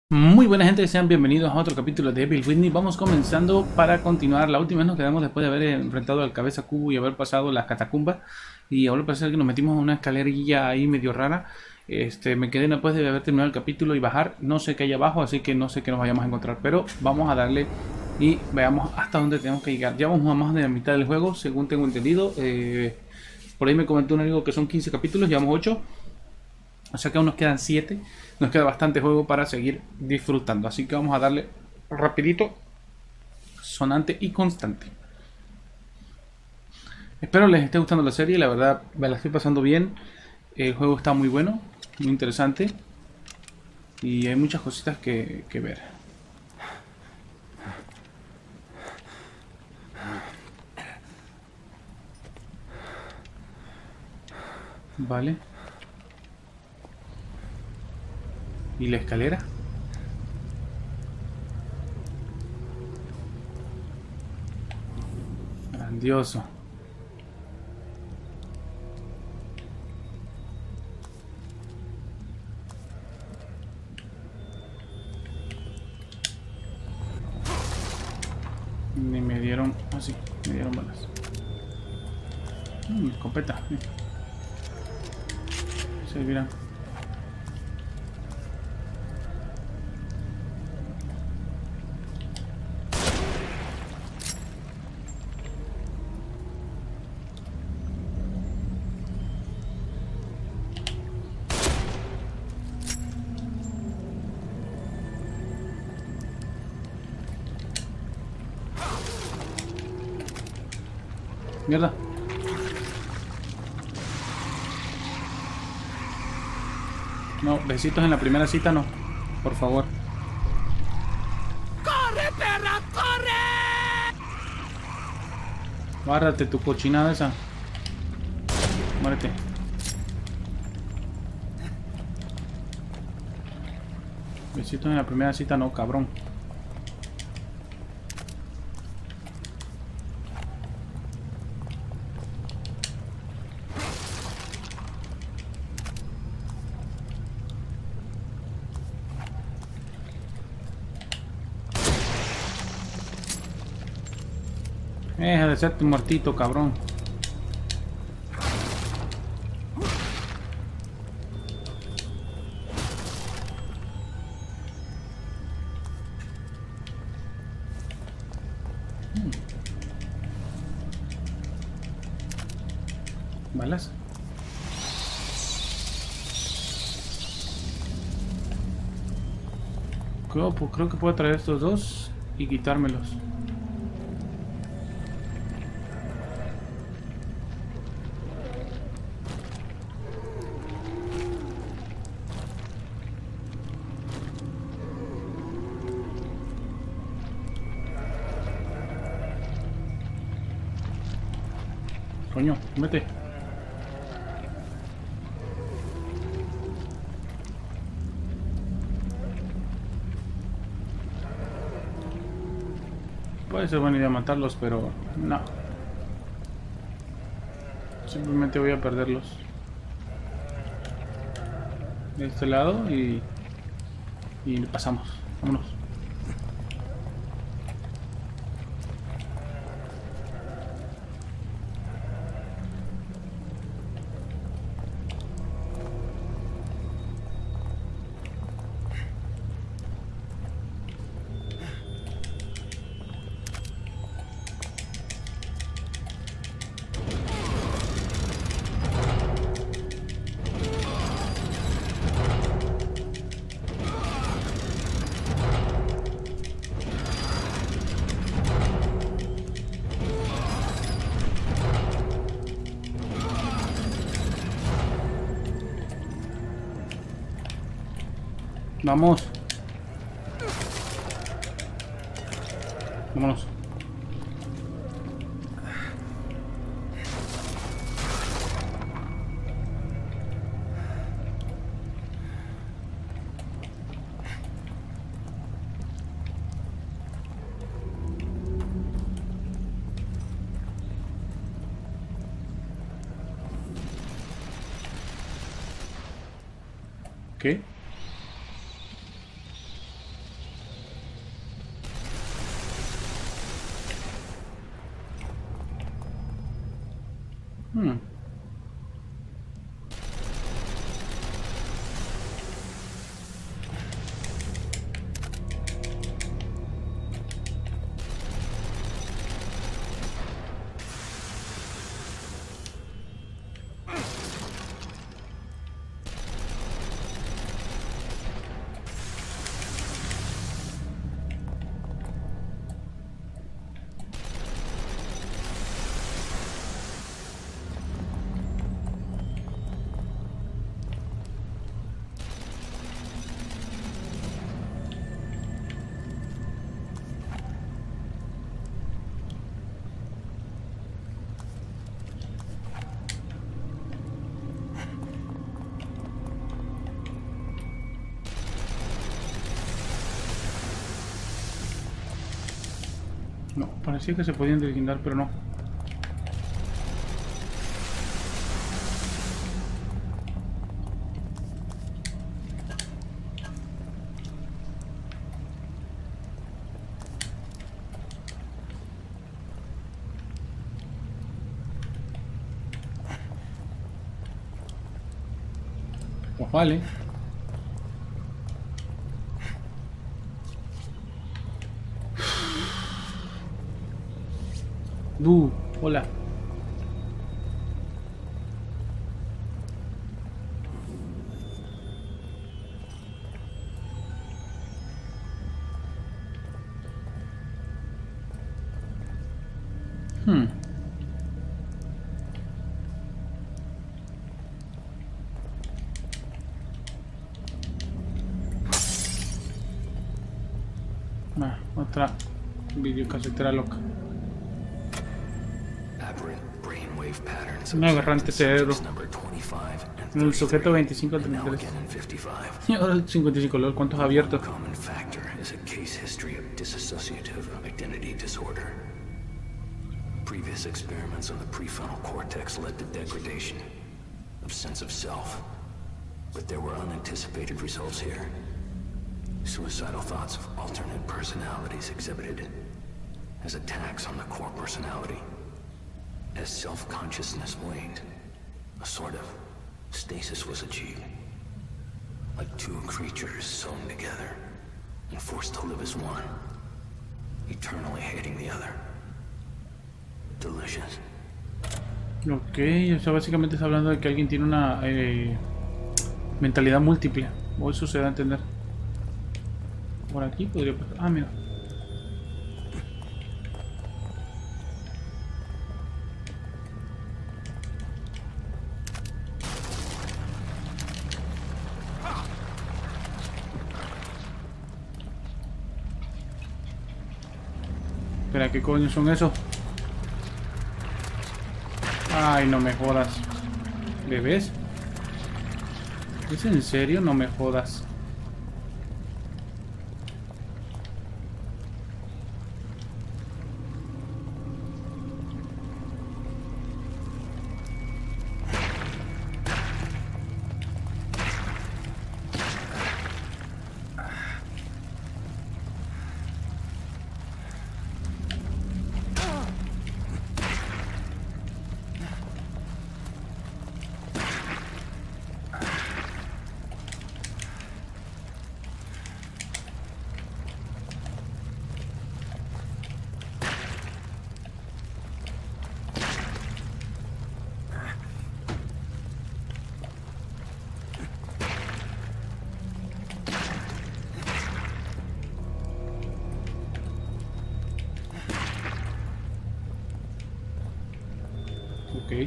Muy buena gente, sean bienvenidos a otro capítulo de Evil Witness. Vamos comenzando para continuar. La última vez nos quedamos después de haber enfrentado al cabeza cubo y haber pasado las catacumbas. Y ahora parece que nos metimos en una escalerilla ahí medio rara. Me quedé después de haber terminado el capítulo y bajar. No sé qué hay abajo, así que no sé qué nos vayamos a encontrar. Pero vamos a darle y veamos hasta dónde tenemos que llegar. Ya vamos a más de la mitad del juego, según tengo entendido. Por ahí me comentó un amigo que son 15 capítulos, llevamos 8. O sea que aún nos quedan 7. Nos queda bastante juego para seguir disfrutando. Así que vamos a darle rapidito, sonante y constante. Espero les esté gustando la serie. La verdad me la estoy pasando bien. El juego está muy bueno, muy interesante. Y hay muchas cositas que ver. Vale. ¿Y la escalera? Grandioso. Ni me dieron... Ah, sí, me dieron balas. Escopeta. Servirá. Mierda. No, besitos en la primera cita no. Por favor. ¡Corre, perra, corre! Guárdate tu cochinada esa. Muérete. Besitos en la primera cita no, cabrón. Deja de serte muertito, cabrón. Balas. Creo que puedo traer estos dos y quitármelos. Coño, mete. Puede ser buena idea matarlos, pero no. Simplemente voy a perderlos. De este lado y pasamos. Vámonos. Vamos. Vámonos. ¿Qué? Hmm. No, parecía que se podían deslindar, pero no. Pues vale. Hola. Otra videocasetera loca. Un aberrante cerebro. El sujeto 25-33. Y ahora el 55, LOL, ¿cuántos abiertos? Previous experiments on the prefrontal cortex led to degradation of sense of self. But there were unanticipated results here. Suicidal thoughts of alternate personalities exhibited as attacks on the core personality. As self-consciousness waned, a sort of stasis was achieved. Like two creatures sewn together and forced to live as one, eternally hating the other. Delicious. Ok, o sea, básicamente está hablando de que alguien tiene una mentalidad múltiple. O eso se da a entender. Por aquí podría pasar. Ah, mira. Espera, ¿qué coño son esos? Ay, no me jodas. ¿Bebés? ¿Es en serio? No me jodas. Ok.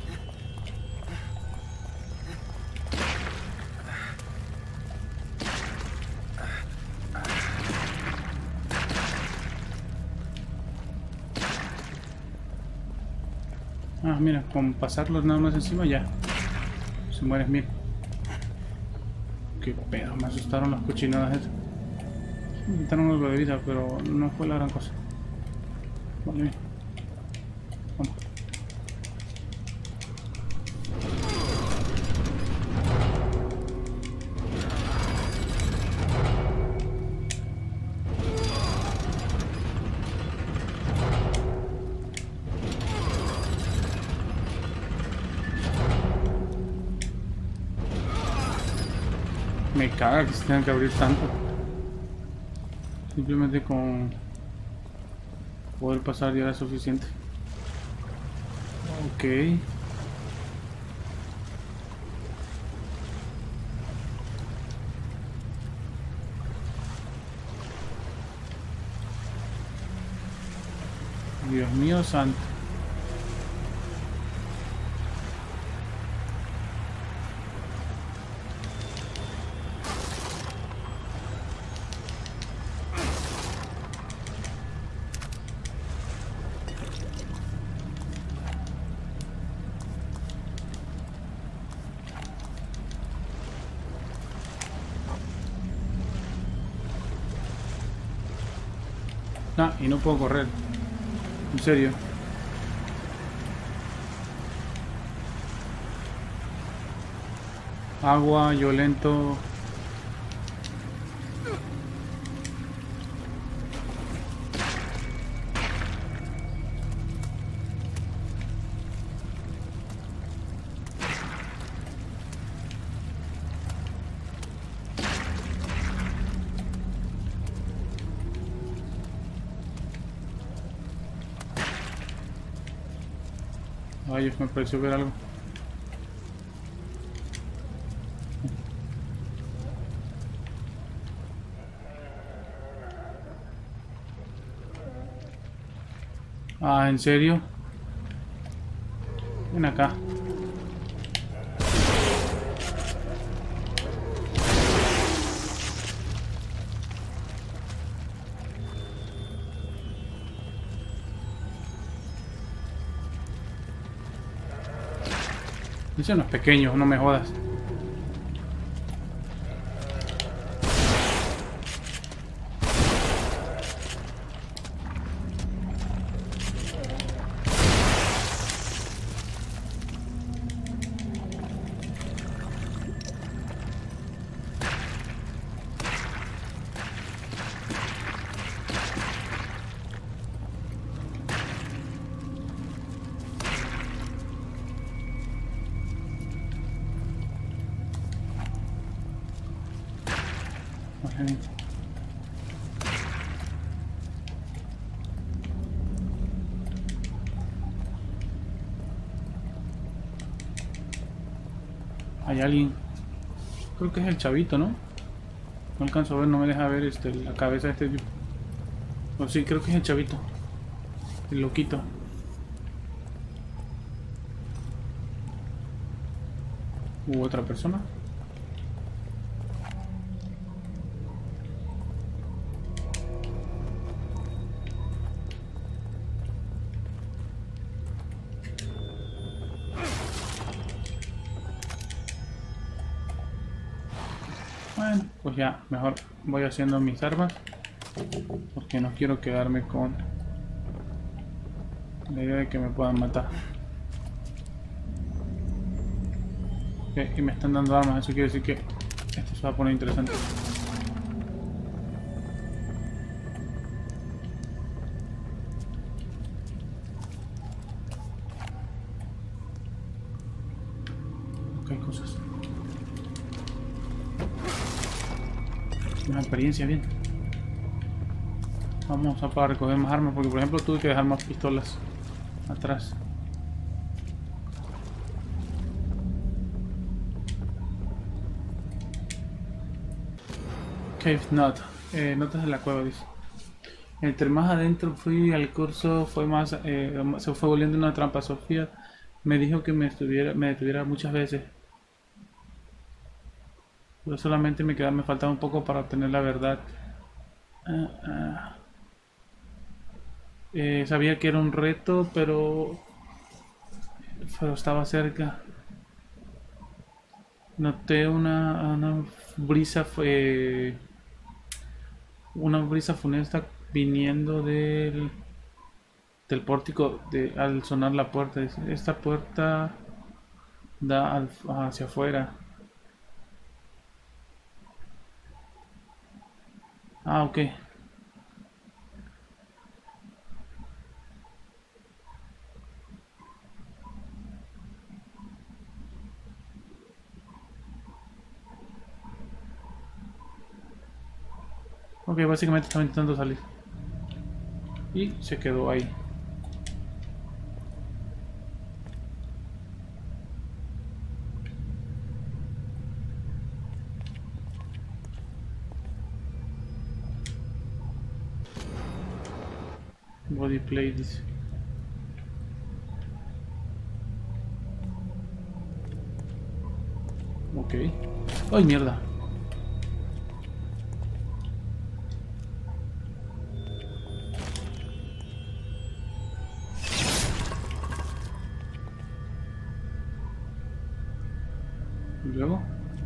Ah, mira, con pasarlos nada más encima ya se mueres mil. Qué pedo, me asustaron las cochinadas esas. Me quitaron algo de vida, pero no fue la gran cosa. Vale, bien. Vamos. Me caga que se tengan que abrir tanto. Simplemente con poder pasar ya era suficiente. Ok. Dios mío santo. Ah, y no puedo correr. En serio. Agua, yo lento. Ay, me pareció ver algo. Ah, ¿en serio? Ven acá. Ese no es pequeño, no me jodas. Hay alguien. Creo que es el chavito, ¿no? No alcanzo a ver, no me deja ver la cabeza de este tipo. O sí, creo que es el chavito. El loquito. ¿U otra persona? Bueno, pues ya, mejor voy haciendo mis armas. Porque no quiero quedarme con la idea de que me puedan matar. Ok, y me están dando armas, eso quiere decir que esto se va a poner interesante. Ok, hay cosas. Una experiencia, bien. Vamos a para recoger más armas, porque por ejemplo tuve que dejar más pistolas atrás. Cave Note, notas de la cueva, dice. Entre más adentro fui al curso, fue más, se fue volviendo una trampa. Sofía me dijo que me detuviera muchas veces. Pero solamente me faltaba un poco para obtener la verdad. Ah, ah. Sabía que era un reto, pero estaba cerca. Noté una brisa funesta viniendo del pórtico al sonar la puerta. Dice, esta puerta da hacia afuera. Ah, ok. Ok, básicamente estaba intentando salir. Y se quedó ahí. Body play dice. Ok. ¡Ay, mierda! Y luego.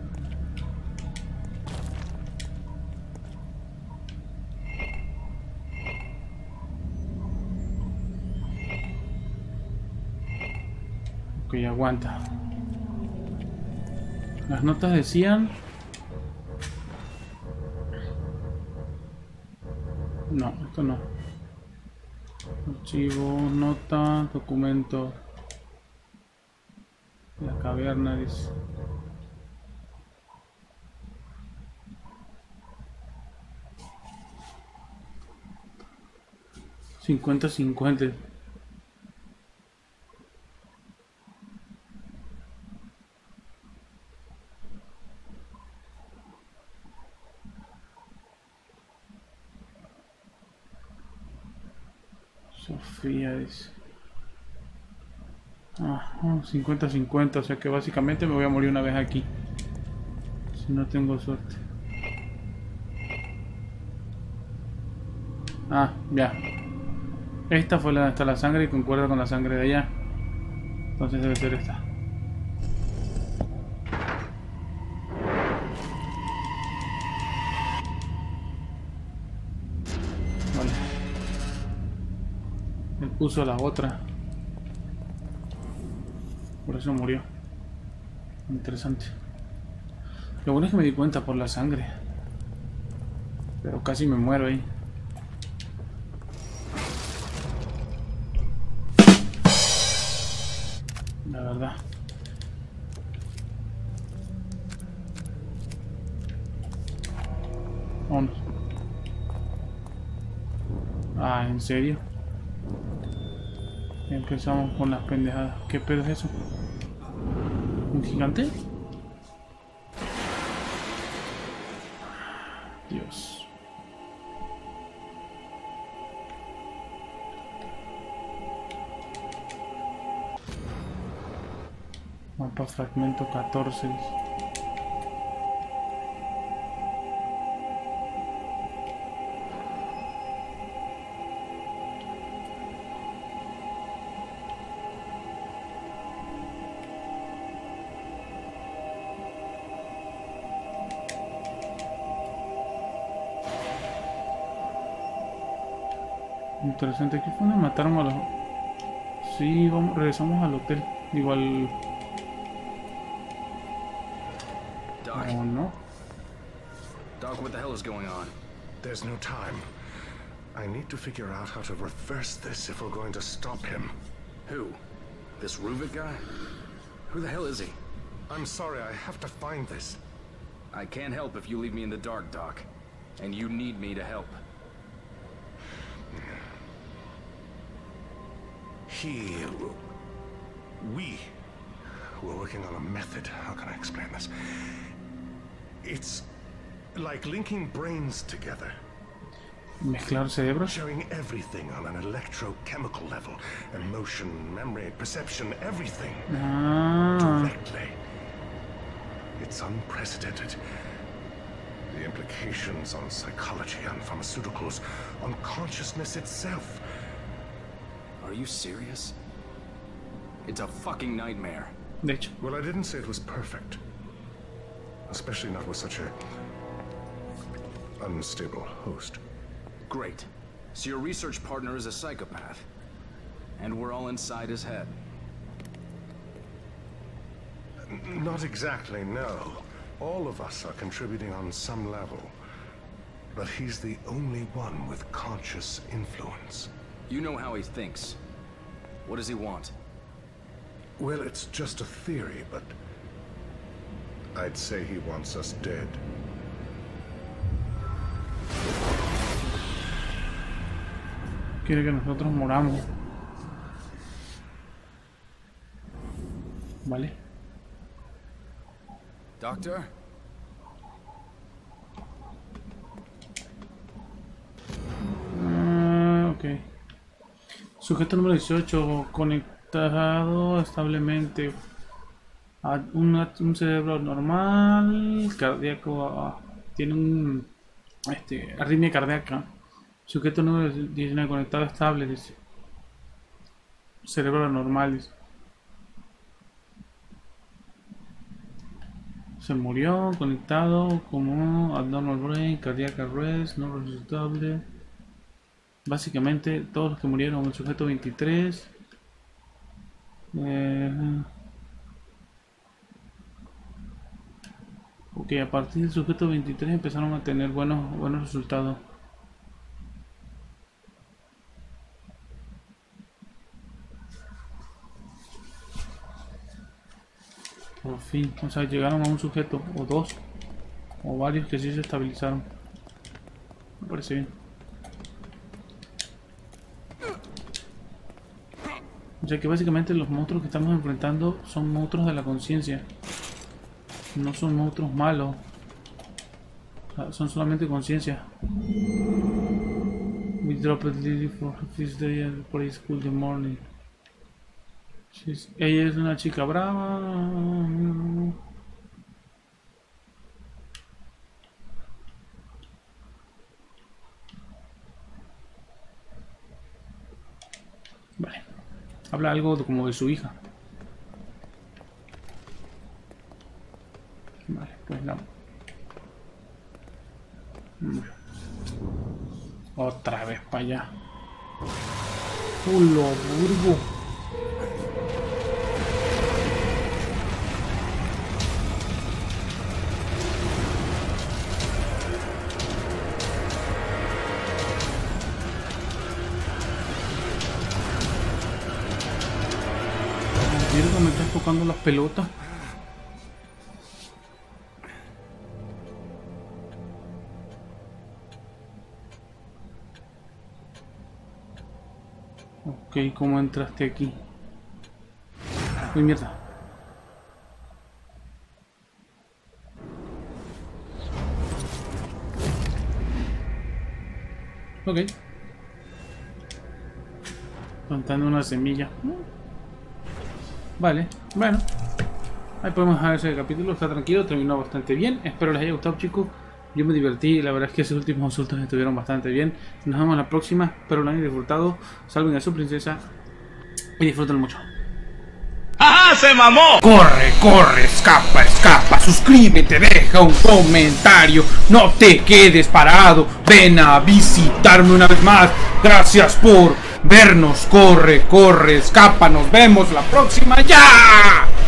Ok, aguanta. Las notas decían... No, esto no. Archivo, nota, documento. La caverna dice. $50-50. Sofía dice. Ajá, 50-50, o sea que básicamente me voy a morir una vez aquí. Si no tengo suerte. Ah, ya. Esta fue la donde está la sangre y concuerda con la sangre de allá. Entonces debe ser esta. Vale. Él puso la otra. Por eso murió. Interesante. Lo bueno es que me di cuenta por la sangre. Pero casi me muero ahí. La verdad. Vámonos. Ah, ¿en serio? Empezamos con las pendejadas. ¿Qué pedo es eso? ¿Un gigante? Dios. Mapa fragmento 14. Interesante, aquí fue donde mataron a los... Sí, vamos, regresamos al hotel. Igual... Doc. Oh, no. Doc, what the hell is going on? There's no time. I need to figure out how to reverse this if we're going to stop him. Who? This Ruvik guy? Who the hell is he? I'm sorry, I have to find this. I can't help if you leave me in the dark, Doc. And you need me to help. We were working on a method. How can I explain this? It's like linking brains together. Mezclar cerebros. Showing everything on an electrochemical level. Emotion, memory, perception, everything. Directly. It's unprecedented. The implications on psychology, on pharmaceuticals, on consciousness itself. Are you serious? It's a fucking nightmare. De hecho. Well, I didn't say it was perfect. Especially not with such a unstable host. Great. So your research partner is a psychopath. And we're all inside his head. Not exactly, no. All of us are contributing on some level. But he's the only one with conscious influence. You know how he thinks. What does he want? Well, it's just a theory, but I'd say he wants us dead. quiere que nosotros moramos. Vale. Doctor? Ok. Sujeto número 18, conectado establemente a un cerebro normal, cardíaco, tiene un arritmia cardíaca. Sujeto número 19, conectado estable, dice. Cerebro normal, dice. Se murió, conectado, como abnormal brain, cardiac arrest, no resucitable. Básicamente todos los que murieron, el sujeto 23. Ok, a partir del sujeto 23 empezaron a tener buenos resultados. Por fin, o sea, llegaron a un sujeto, o dos, o varios que sí se estabilizaron. Me parece bien. O sea que básicamente los monstruos que estamos enfrentando son monstruos de la conciencia. No son monstruos malos. O sea, son solamente conciencia. We dropped Lily for this day at the school in the morning. Ella es una chica brava. Vale. Habla algo como de su hija. Vale, pues no. Otra vez para allá. ¡Lo burgo! Me estás tocando las pelotas. Ok, ¿cómo entraste aquí? Uy, mierda. Ok. Plantando una semilla. Vale, bueno. Ahí podemos dejar ese capítulo, está tranquilo, terminó bastante bien. Espero les haya gustado, chicos. Yo me divertí, la verdad es que esos últimos consultas estuvieron bastante bien. Nos vemos la próxima, espero lo hayan disfrutado. Salven a su princesa y disfruten mucho. ¡Ajá! ¡Se mamó! Corre, corre, escapa, escapa, suscríbete, deja un comentario, no te quedes parado, ven a visitarme una vez más. Gracias por vernos, corre, corre, escapa, nos vemos la próxima, ¡ya!